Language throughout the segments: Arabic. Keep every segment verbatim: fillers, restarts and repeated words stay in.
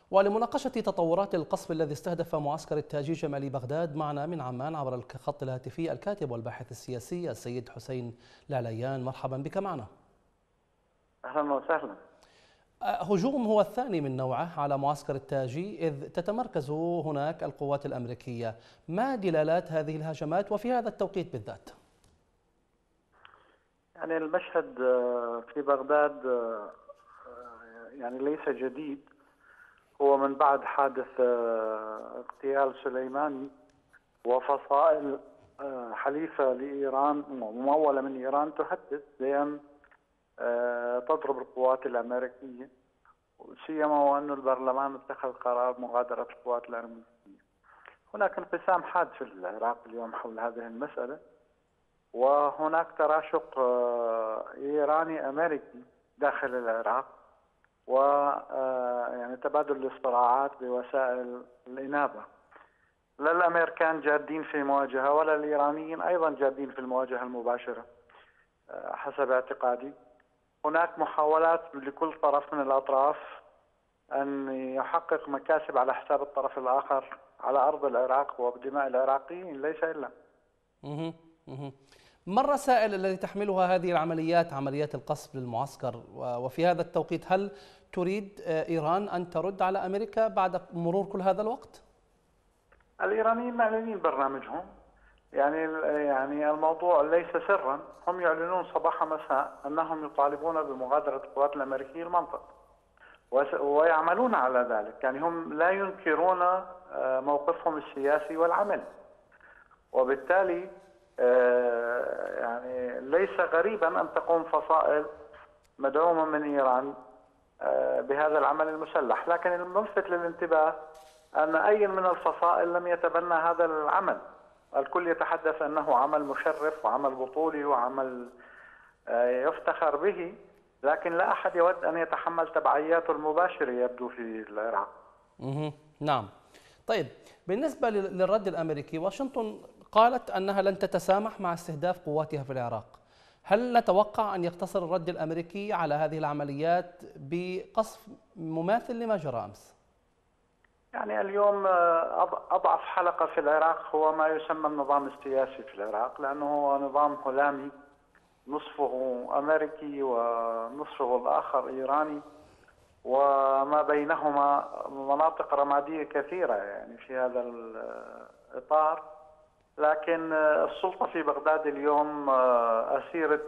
ولمناقشة تطورات القصف الذي استهدف معسكر التاجي جمالي بغداد، معنا من عمان عبر الخط الهاتفي الكاتب والباحث السياسي السيد حسين العليان. مرحبا بك معنا. أهلا وسهلا. هجوم هو الثاني من نوعه على معسكر التاجي، إذ تتمركز هناك القوات الأمريكية. ما دلالات هذه الهجمات وفي هذا التوقيت بالذات؟ يعني المشهد في بغداد يعني ليس جديد، هو من بعد حادث اغتيال سليماني وفصائل حليفة لإيران ممولة من إيران تهدد بأن تضرب القوات الأمريكية، سيما وأن البرلمان اتخذ قرار مغادرة القوات الأمريكية. هناك انقسام حاد في العراق اليوم حول هذه المسألة، وهناك تراشق إيراني أمريكي داخل العراق، و يعني تبادل الصراعات بوسائل الإنابة. لا الأمريكان جادين في مواجهة ولا الإيرانيين أيضا جادين في المواجهة المباشرة حسب اعتقادي. هناك محاولات لكل طرف من الأطراف أن يحقق مكاسب على حساب الطرف الآخر على أرض العراق وبدماء العراقيين، ليس إلا. ما الرسائل التي تحملها هذه العمليات، عمليات القصف للمعسكر؟ وفي هذا التوقيت هل تريد إيران أن ترد على أمريكا بعد مرور كل هذا الوقت؟ الإيرانيين معلنين برنامجهم، يعني يعني الموضوع ليس سرا، هم يعلنون صباح مساء أنهم يطالبون بمغادرة القوات الأمريكية المنطقة ويعملون على ذلك. يعني هم لا ينكرون موقفهم السياسي والعملي، وبالتالي يعني ليس غريبا أن تقوم فصائل مدعومة من إيران بهذا العمل المسلح. لكن الملفت للانتباه أن أي من الفصائل لم يتبنى هذا العمل. الكل يتحدث أنه عمل مشرف وعمل بطولي وعمل يفتخر به، لكن لا أحد يود أن يتحمل تبعياته المباشرة يبدو في العراق. نعم. طيب، بالنسبة للرد الأمريكي، واشنطن قالت أنها لن تتسامح مع استهداف قواتها في العراق. هل نتوقع أن يقتصر الرد الأمريكي على هذه العمليات بقصف مماثل لما جرى أمس؟ يعني اليوم أضعف حلقة في العراق هو ما يسمى النظام السياسي في العراق، لأنه هو نظام هلامي، نصفه أمريكي ونصفه الآخر إيراني، وما بينهما مناطق رمادية كثيرة يعني في هذا الإطار. لكن السلطة في بغداد اليوم أسيرة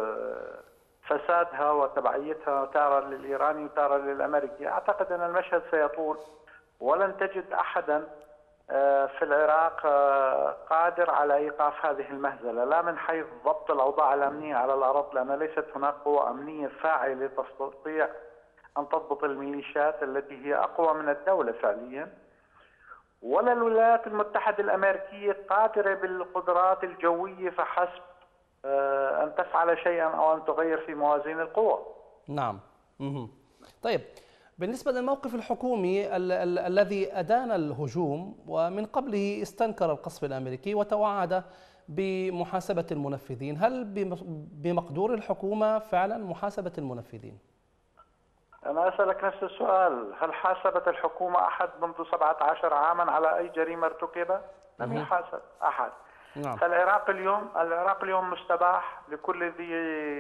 فسادها وتبعيتها تارة للإيراني وتارة للأمريكي. أعتقد أن المشهد سيطول، ولن تجد أحدا في العراق قادر على إيقاف هذه المهزلة، لا من حيث ضبط الأوضاع الأمنية على الأرض، لأن ليست هناك قوة أمنية فاعلة تستطيع أن تضبط الميليشيات التي هي أقوى من الدولة فعليا، ولا الولايات المتحدة الأمريكية قادرة بالقدرات الجوية فحسب أن تفعل شيئا أو أن تغير في موازين القوى. نعم. طيب، بالنسبة للموقف الحكومي ال ال الذي أدان الهجوم ومن قبله استنكر القصف الأمريكي وتوعد بمحاسبة المنفذين، هل بمقدور الحكومة فعلا محاسبة المنفذين؟ أنا أسألك نفس السؤال، هل حاسبت الحكومة أحد منذ سبعة عشر عاما على أي جريمة ارتكبت؟ لم يحاسب أحد. نعم. فالعراق اليوم العراق اليوم مستباح لكل ذي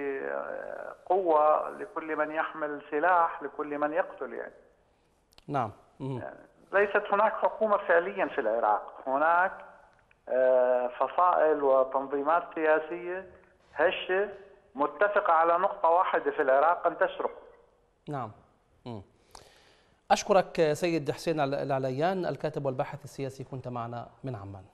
قوة، لكل من يحمل سلاح، لكل من يقتل يعني. نعم. يعني ليست هناك حكومة فعليا في العراق، هناك فصائل وتنظيمات سياسية هشة متفقة على نقطة واحدة في العراق، أن تسرق. نعم. أشكرك سيد حسين العليان، الكاتب والباحث السياسي، كنت معنا من عمان.